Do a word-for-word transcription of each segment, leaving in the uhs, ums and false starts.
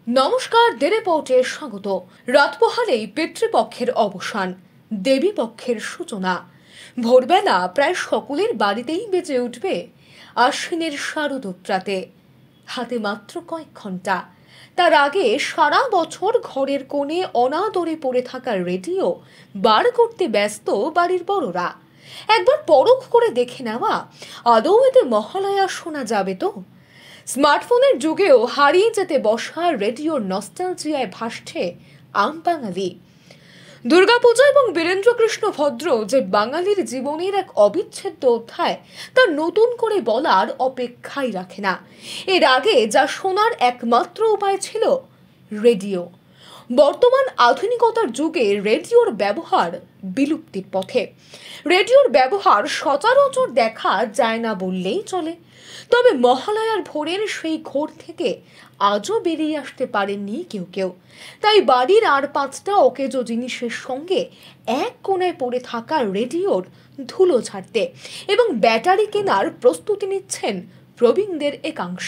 নমস্কার, দ্য রিপোর্টে স্বাগত। রাত পোহালেই পিতৃপক্ষের অবসান, দেবী পক্ষের সূচনা। ভোরবেলা প্রায় সকলের বাড়িতেই বেজে উঠবে আশ্বিনের শারদপ্রাতে। হাতে মাত্র কয়েক ঘন্টা, তার আগে সারা বছর ঘরের কোণে অনাদরে পড়ে থাকা রেডিও বার করতে ব্যস্ত বাড়ির বড়রা। একবার পরখ করে দেখে নেওয়া, আদৌ এতে মহালয়া শোনা যাবে তো? স্মার্টফোনের যুগেও হারিয়ে যেতে বসা রেডিওর নস্টালজিয়ায় ভাসছে আম বাঙালি। দুর্গাপূজা এবং বীরেন্দ্রকৃষ্ণ ভদ্র যে বাঙালির জীবনের এক অবিচ্ছেদ্য অধ্যায়, তা নতুন করে বলার অপেক্ষাই রাখে না। এর আগে যা শোনার একমাত্র উপায় ছিল রেডিও, বর্তমান আধুনিকতার যুগে রেডিওর ব্যবহার বিলুপ্তির পথে। রেডিওর ব্যবহার সচরাচর দেখা যায় না বললেই চলে। তবে মহালয়ার ভোরের সেই ঘোর থেকে আজও বেরিয়ে আসতে পারেননি কেউ কেউ। তাই বাড়ির আর পাঁচটা অকেজো জিনিসের সঙ্গে এক কোণায় পড়ে থাকা রেডিওর ধুলো ঝাড়তে এবং ব্যাটারি কেনার প্রস্তুতি নিচ্ছেন প্রবীণদের একাংশ।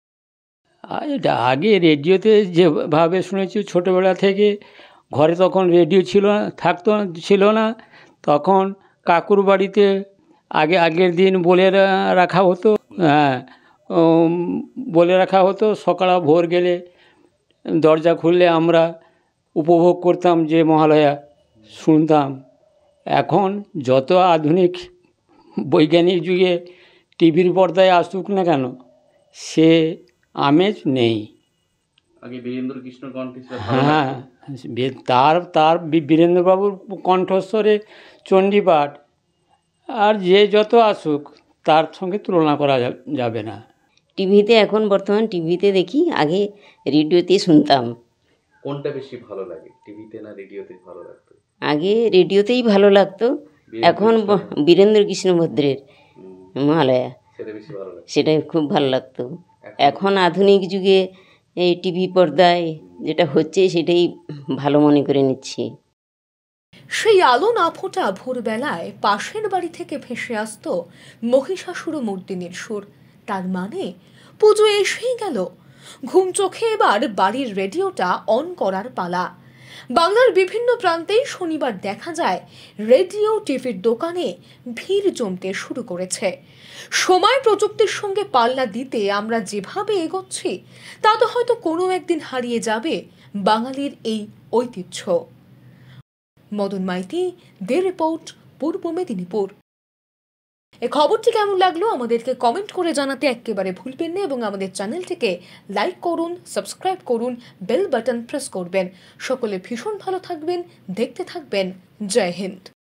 আগে রেডিওতে যেভাবে শুনেছি ছোটোবেলা থেকে, ঘরে তখন রেডিও ছিল না, থাকতো ছিল না, তখন কাকুর বাড়িতে আগে আগের দিন বলে রাখা হতো। হ্যাঁ, বলে রাখা হতো, সকালে ভোর গেলে দরজা খুললে আমরা উপভোগ করতাম, যে মহালয়া শুনতাম। এখন যত আধুনিক বৈজ্ঞানিক যুগে টিভির পর্দায় আসুক না কেন, সে আমেজ নেই। আগে বীরেন্দ্রকৃষ্ণ কণ্ঠে, হ্যাঁ, তার তার বীরেন্দ্রবাবুর কণ্ঠস্বরে চণ্ডীপাঠ আর যে যত আসুক, তার সঙ্গে তুলনা করা যাবে না। টিভিতে এখন বর্তমান টিভিতে দেখি, আগে রেডিওতে শুনতাম। কোনটা বেশি ভালো লাগে, টিভিতে না রেডিওতে ভালো লাগতো? আগে রেডিওতেই ভালো লাগতো, এখন বীরেন্দ্রকৃষ্ণ ভদ্রের মহালয়া সেটা বেশি ভালো লাগে, সেটাই খুব ভালো লাগতো। এখন আধুনিক যুগে এই টিভি পর্দায় যেটা হচ্ছে সেটাই ভালো মনে করে নিচ্ছি। সেই আলো না ফোটা ভোরবেলায় পাশের বাড়ি থেকে ভেসে আসতো মহিষাসুর মর্দিনীর সুর। তার মানে পুজো এসেই গেল। ঘুম চোখে এবার বাড়ির রেডিওটা অন করার পালা। বাংলার বিভিন্ন প্রান্তেই শনিবার দেখা যায় রেডিও টিভির দোকানে ভিড় জমতে শুরু করেছে। সময় প্রযুক্তির সঙ্গে পাল্লা দিতে আমরা যেভাবে এগোচ্ছি, তাতে হয়তো কোনো একদিন হারিয়ে যাবে বাঙালির এই ঐতিহ্য। মদন মাইতি, দ্য রিপোর্ট, পূর্ব মেদিনীপুর। এই খবরটি কেমন লাগলো আমাদেরকে কমেন্ট করে জানাতে একেবারে ভুলবেন না, এবং আমাদের চ্যানেলটিকে লাইক করুন, সাবস্ক্রাইব করুন, বেল বাটন প্রেস করবেন। সকলে ভীষণ ভালো থাকবেন, দেখতে থাকবেন। জয় হিন্দ।